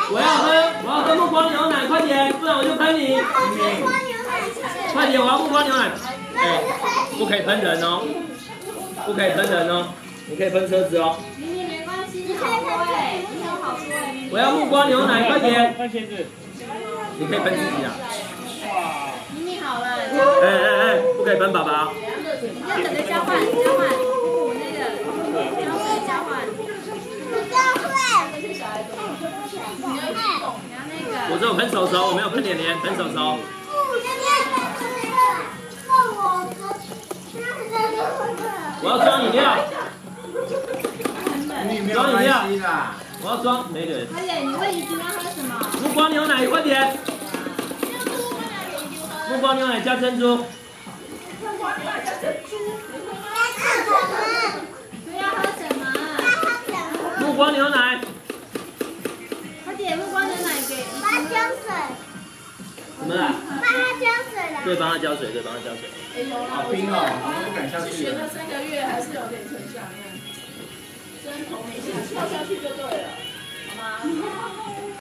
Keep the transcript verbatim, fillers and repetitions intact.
我要喝，我要喝木瓜牛奶，快点，不然我就喷你。快点，我要木瓜牛奶。哎，不可以喷人哦，不可以喷人哦，你可以喷车子哦。 明明没关系，你好说哎，你有好说哎。 我要木瓜牛奶，快点。喷鞋子。你可以喷自己啊。 明明好了。 哎哎哎，不可以喷爸爸。 要等着交换，交换，我那个，交换交换。 我只有喷手手，我没有喷脸脸，喷手手。我要装饮料。装饮料。我要装，没人。 快点，你问怡君要喝什么？ 木瓜牛奶，快点。木瓜牛奶加珍珠。 要喝什么？ 木瓜牛奶。 快点，木瓜牛奶给。 帮他浇水。 什么啊？ 帮他浇水啦。 对，帮他浇水，对，帮他浇水。 好冰哦，我不敢下去。 学了三个月还是有点成效，你看，真头没下，跳下去就对了。